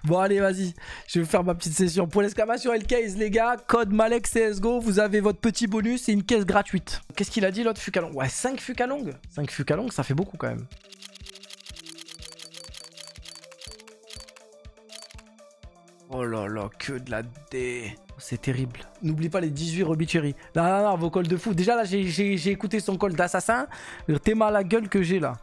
Bon, allez, vas-y. Je vais faire ma petite session. Pour l'exclamation L-Case, les gars, code Malek CSGO, vous avez votre petit bonus et une caisse gratuite. Qu'est-ce qu'il a dit l'autre Fucalong? Ouais, 5 Fucalong. 5 Fucalong, ça fait beaucoup quand même. Oh là là, que de la D. C'est terrible. N'oublie pas les 18 Robicherry. Non, vos calls de fou. Déjà là, j'ai écouté son call d'assassin. T'es mal à la gueule que j'ai là.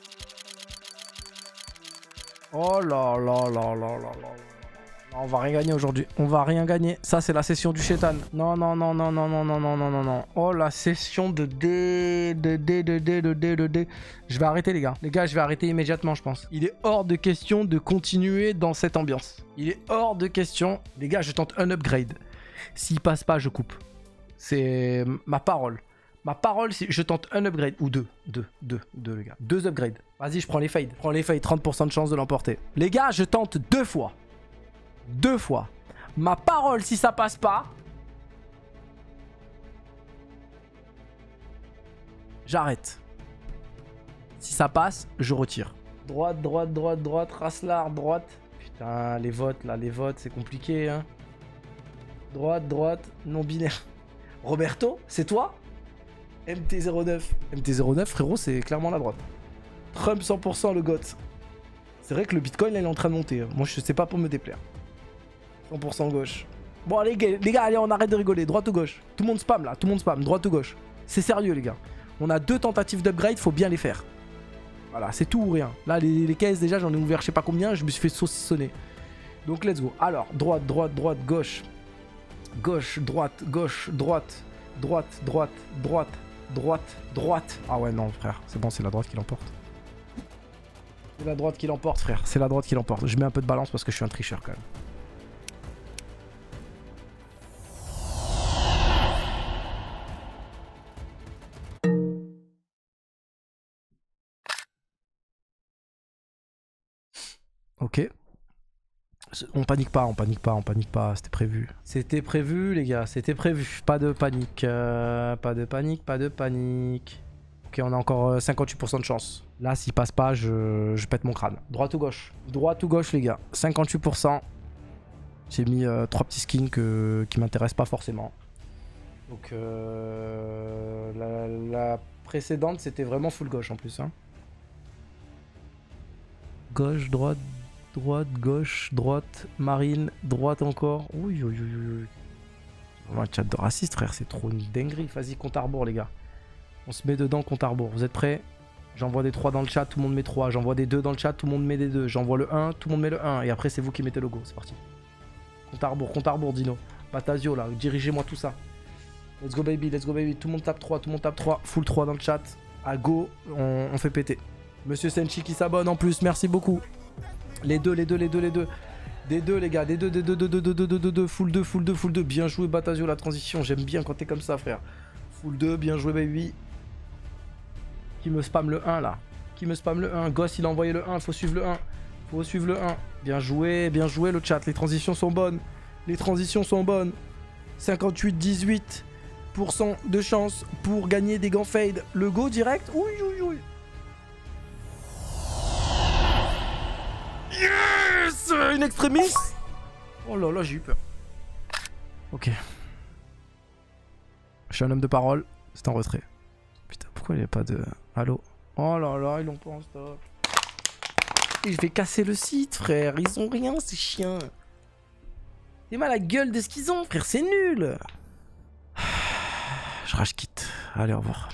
Oh là là là là là là. Non, on va rien gagner aujourd'hui. On va rien gagner. Ça, c'est la session du chétan. Non, non, non, non, non, non, non, non, non, non, non. Oh, la session de D. Je vais arrêter, les gars. Les gars, je vais arrêter immédiatement, je pense. Il est hors de question de continuer dans cette ambiance. Il est hors de question. Les gars, je tente un upgrade. S'il passe pas, je coupe. C'est ma parole. Ma parole, c'est je tente un upgrade. Ou deux, les gars. 2 upgrades. Vas-y, je prends les fades. 30% de chance de l'emporter. Les gars, je tente 2 fois. 2 fois. Ma parole, si ça passe pas, j'arrête. Si ça passe, je retire. Droite, Raslar, droite. Putain, les votes, là, les votes, c'est compliqué, hein. Droite, non-binaire. Roberto, c'est toi? MT09. MT09, frérot, c'est clairement la droite. Trump 100% le GOAT. C'est vrai que le Bitcoin, là, il est en train de monter. Moi, je sais pas pour me déplaire. 100% gauche. Bon, les gars, allez, on arrête de rigoler. Droite ou gauche? Tout le monde spam, là. Tout le monde spam. Droite ou gauche? C'est sérieux, les gars. On a 2 tentatives d'upgrade, faut bien les faire. Voilà, c'est tout ou rien. Là, les caisses, déjà, j'en ai ouvert je sais pas combien. Je me suis fait saucissonner. Donc, let's go. Alors, droite, gauche. Gauche, droite, droite. Ah ouais, non, frère. C'est bon, c'est la droite qui l'emporte. C'est la droite qui l'emporte, frère. C'est la droite qui l'emporte. Je mets un peu de balance parce que je suis un tricheur, quand même. Ok. On panique pas, c'était prévu. C'était prévu, les gars, c'était prévu. Pas de panique, pas de panique. Ok, on a encore 58% de chance. Là, s'il passe pas, je pète mon crâne. Droite ou gauche? Droite ou gauche, les gars. 58%. J'ai mis 3 petits skins qui m'intéressent pas forcément. Donc, la précédente, c'était vraiment full gauche en plus. Hein. Gauche, droite, gauche, droite, marine, droite encore. Oui. Vraiment un chat de raciste, frère, c'est trop une dinguerie. Vas-y, compte à rebours, les gars. On se met dedans, compte à rebours. Vous êtes prêts? J'envoie des 3 dans le chat, tout le monde met 3. J'envoie des 2 dans le chat, tout le monde met des 2. J'envoie le 1, tout le monde met le 1. Et après, c'est vous qui mettez le go. C'est parti. Compte à rebours, Dino. Batasio, là, dirigez-moi tout ça. Let's go, baby. Tout le monde tape 3, Full 3 dans le chat. À go, on fait péter. Monsieur Senchi qui s'abonne en plus, merci beaucoup. Les deux. Des 2, les gars. Des 2. Full 2. Bien joué, Batasio, la transition. J'aime bien quand t'es comme ça, frère. Full 2, bien joué, baby. Qui me spam le 1, là? Gosse, il a envoyé le 1. Faut suivre le 1. Bien joué, le chat. Les transitions sont bonnes. 58-18% de chance pour gagner des gants fade. Le go direct. Oui. Yes! Une extrémiste. Oh là là, j'ai eu peur. Ok. Je suis un homme de parole. C'est en retrait. Putain, pourquoi il n'y a pas de... Allô? Oh là là, ils l'ont pas en stop. Et je vais casser le site, frère. Ils ont rien, ces chiens. C'est mal la gueule de ce qu'ils ont, frère. C'est nul. Je rage quitte. Allez, au revoir.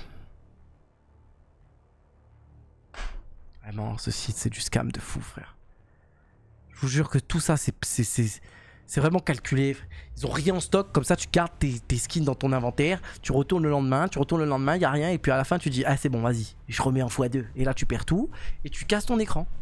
Vraiment, ce site, c'est du scam de fou, frère. Je vous jure que tout ça, c'est vraiment calculé. Ils ont rien en stock, comme ça tu gardes tes skins dans ton inventaire, tu retournes le lendemain, il n'y a rien, et puis à la fin tu dis ah c'est bon, vas-y, je remets en x2. Et là tu perds tout, et tu casses ton écran.